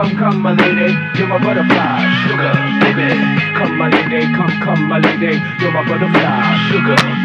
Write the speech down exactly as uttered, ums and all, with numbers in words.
come, come, my lady, you're my butterfly, sugar, baby. Come, my lady, come, come, my lady, you're my butterfly, sugar,